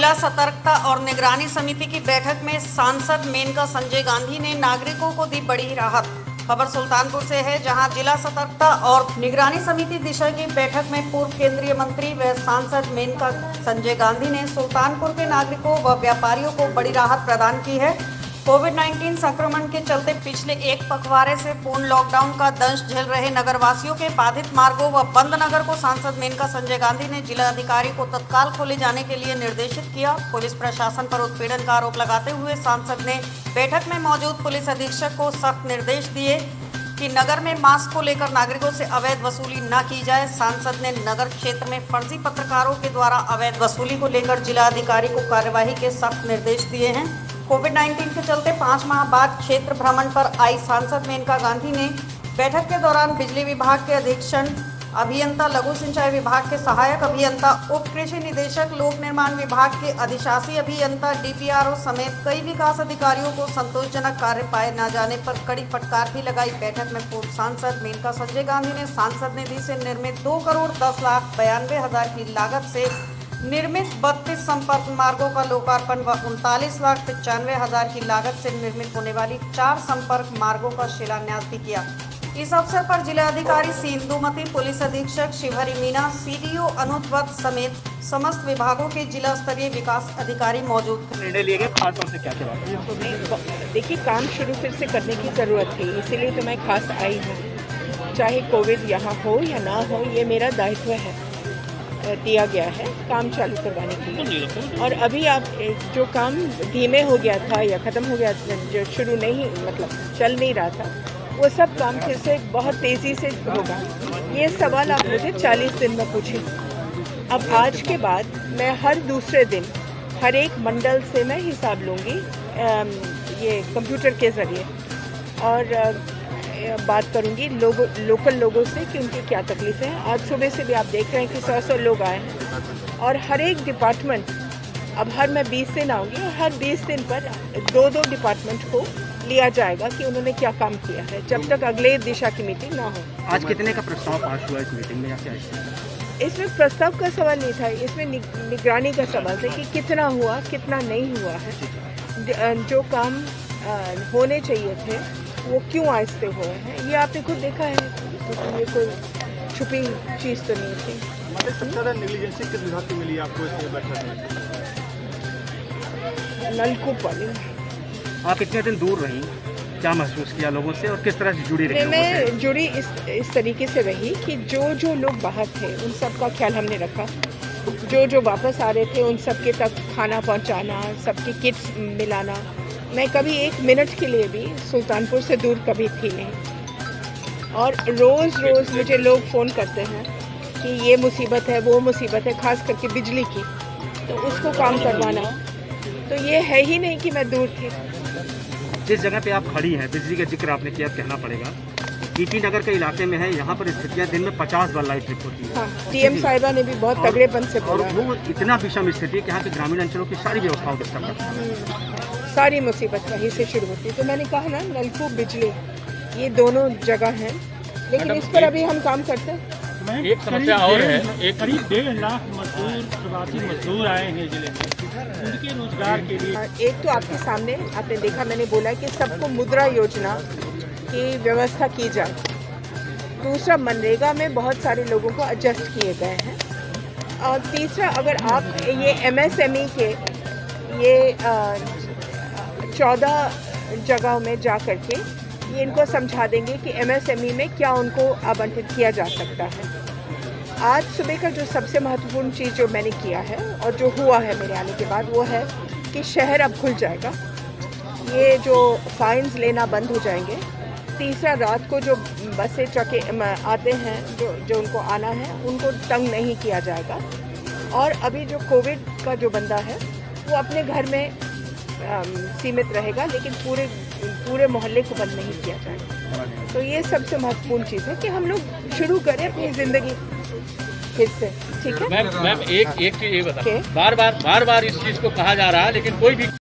जिला सतर्कता और निगरानी समिति की बैठक में सांसद मेनका संजय गांधी ने नागरिकों को दी बड़ी राहत। खबर सुल्तानपुर से है, जहां जिला सतर्कता और निगरानी समिति दिशा की बैठक में पूर्व केंद्रीय मंत्री व सांसद मेनका संजय गांधी ने सुल्तानपुर के नागरिकों व व्यापारियों को बड़ी राहत प्रदान की है। कोविड-19 संक्रमण के चलते पिछले एक पखवाड़े से पूर्ण लॉकडाउन का दंश झेल रहे नगरवासियों के बाधित मार्गों व बंद नगर को सांसद मेनका संजय गांधी ने जिला अधिकारी को तत्काल खोले जाने के लिए निर्देशित किया। पुलिस प्रशासन पर उत्पीड़न का आरोप लगाते हुए सांसद ने बैठक में मौजूद पुलिस अधीक्षक को सख्त निर्देश दिए कि नगर में मास्क को लेकर नागरिकों से अवैध वसूली न की जाए। सांसद ने नगर क्षेत्र में फर्जी पत्रकारों के द्वारा अवैध वसूली को लेकर जिला अधिकारी को कार्यवाही के सख्त निर्देश दिए हैं। कोविड-19 के चलते 5 माह बाद क्षेत्र भ्रमण पर आई सांसद मेनका गांधी ने बैठक के दौरान बिजली विभाग के अधीक्षण अभियंता, लघु सिंचाई विभाग के सहायक अभियंता, उप कृषि निदेशक, लोक निर्माण विभाग के अधिशासी अभियंता, डीपीआरओ समेत कई विकास अधिकारियों को संतोषजनक कार्य पाए न जाने पर कड़ी फटकार भी लगाई। बैठक में पूर्व सांसद मेनका संजय गांधी ने सांसद निधि से निर्मित 2,10,92,000 की लागत से निर्मित 32 संपर्क मार्गों का लोकार्पण व 39,95,000 की लागत से निर्मित होने वाली 4 संपर्क मार्गों का शिलान्यास भी किया। इस अवसर पर जिलाधिकारी सी इंदुमती, पुलिस अधीक्षक शिवहरी मीना, सीडीओ अनुज वत्स समेत समस्त विभागों के जिला स्तरीय विकास अधिकारी मौजूद थे। निर्णय लिए गए, खासतौर से क्या बात? देखिए, काम शुरू फिर से करने की ज़रूरत थी, इसीलिए तो मैं खास आई हूँ। चाहे कोविड यहाँ हो या ना हो, ये मेरा दायित्व है, दिया गया है काम चालू करवाने के लिए। और अभी आप जो काम धीमे हो गया था या ख़त्म हो गया, जो शुरू नहीं चल नहीं रहा था, वो सब काम फिर से बहुत तेज़ी से होगा। ये सवाल आप मुझे 40 दिन में पूछें। अब आज के बाद मैं हर दूसरे दिन हर एक मंडल से मैं हिसाब लूँगी ये कंप्यूटर के ज़रिए, और बात करूंगी लोकल लोगों से कि उनकी क्या तकलीफ़ें हैं। आज सुबह से भी आप देख रहे हैं कि 100 लोग आए हैं, और हर एक डिपार्टमेंट, अब मैं 20 दिन आऊँगी और हर 20 दिन पर 2-2 डिपार्टमेंट को लिया जाएगा कि उन्होंने क्या काम किया है, जब तक अगले दिशा की मीटिंग ना हो। आज कितने का प्रस्ताव पास हुआ इस मीटिंग में या क्या? इसमें प्रस्ताव का सवाल नहीं था, इसमें निगरानी का सवाल था कि कितना हुआ, कितना नहीं हुआ है। जो काम होने चाहिए थे वो क्यों आहिस्ते हुए हैं, ये आपने खुद देखा है, तो ये कोई छुपी चीज़ तो नहीं थी। सबसे ज़्यादा नेग्लिजेंसी किस विभाग की मिली आपको इस बैठक में? नलकूप वाली। आप इतने दिन दूर रही, क्या महसूस किया लोगों से और किस तरह से जुड़ी रही? मैं जुड़ी इस तरीके से रही कि जो लोग बाहर थे उन सब का ख्याल हमने रखा। जो वापस आ रहे थे उन सब के तक खाना पहुंचाना, सबकी किट्स मिलाना। मैं कभी 1 मिनट के लिए भी सुल्तानपुर से दूर कभी थी नहीं। और रोज़ मुझे लोग फ़ोन करते हैं कि ये मुसीबत है, वो मुसीबत है, ख़ास करके बिजली की, तो उसको काम करवाना। तो ये है ही नहीं कि मैं दूर थी। जिस जगह पे आप खड़ी हैं, बिजली का जिक्र आपने किया, कहना पड़ेगा ईटी नगर के इलाके में है, यहाँ पर स्थितियाँ दिन में 50 बार लाइट ट्रिप होती है। हाँ, टीएम साहिबा ने भी बहुत तगड़ेपन से और वो इतना विषम स्थिति कि यहाँ के ग्रामीण अंचलों की सारी व्यवस्थाओं डिस्टर्ब करता है। सारी मुसीबत वहीं से शुरू होती है। तो मैंने कहा ना, नलकूप, बिजली, ये दोनों जगह हैं, लेकिन इस पर अभी हम काम करते हैं। एक समस्या और है, एक करीब 1.5 लाख मजदूर, प्रवासी मजदूर आए हैं जिले में, उनके रोजगार के लिए। एक तो आपके सामने आपने देखा, मैंने बोला कि सबको मुद्रा योजना की व्यवस्था की जाए। दूसरा, मनरेगा में बहुत सारे लोगों को एडजस्ट किए गए हैं। और तीसरा, अगर आप ये MSME के ये 14 जगहों में जा कर के ये इनको समझा देंगे कि MSME में क्या उनको आवंटित किया जा सकता है। आज सुबह का जो सबसे महत्वपूर्ण चीज़ जो मैंने किया है और जो हुआ है मेरे आने के बाद, वो है कि शहर अब खुल जाएगा, ये जो फाइन्स लेना बंद हो जाएंगे। तीसरा, रात को जो बसें, ट्रकें आते हैं, जो उनको आना है, उनको तंग नहीं किया जाएगा। और अभी जो कोविड का जो बंदा है वो अपने घर में सीमित रहेगा, लेकिन पूरे मोहल्ले को बंद नहीं किया जाएगा। तो ये सबसे महत्वपूर्ण चीज़ है कि हम लोग शुरू करें अपनी ज़िंदगी फिर से। ठीक है मैम, एक चीज़ ये बता, बार बार इस चीज़ को कहा जा रहा है, लेकिन कोई भी